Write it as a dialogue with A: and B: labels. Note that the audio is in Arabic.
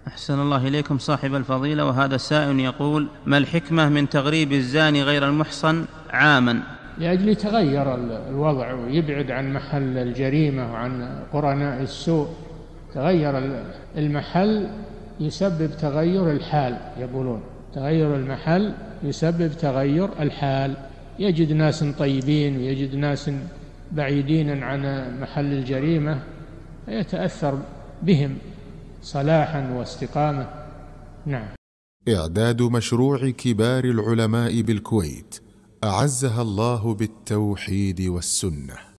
A: أحسن الله إليكم صاحب الفضيلة. وهذا سائل يقول: ما الحكمة من تغريب الزاني غير المحصن عاما؟
B: لأجل يتغير الوضع ويبعد عن محل الجريمة وعن قرناء السوء. تغير المحل يسبب تغير الحال، يقولون تغير المحل يسبب تغير الحال، يجد ناس طيبين ويجد ناس بعيدين عن محل الجريمة فيتأثر بهم صلاحا واستقامة. نعم.
C: إعداد مشروع كبار العلماء بالكويت أعزها الله بالتوحيد والسنة.